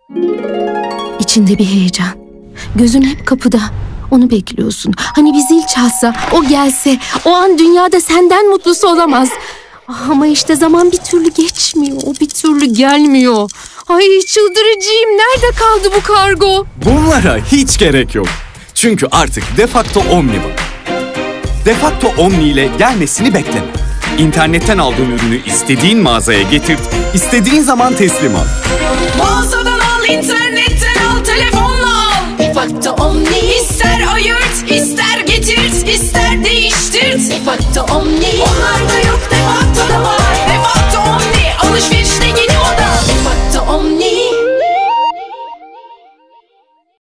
İçinde bir heyecan. Gözün hep kapıda. Onu bekliyorsun. Hani bir zil çalsa, o gelse, o an dünyada senden mutlusu olamaz. Ama işte zaman bir türlü geçmiyor. O bir türlü gelmiyor. Ay çıldırıcıyım. Nerede kaldı bu kargo? Bunlara hiç gerek yok. Çünkü artık Defacto Omni var. Defacto Omni ile gelmesini bekleme. İnternetten aldığın ürünü istediğin mağazaya getir, istediğin zaman teslim al. Mağazadan al, internetten al, telefonla al. Defacto Omni. İster ayırt, ister getirt, ister değiştirt. Defacto Omni. Onlar da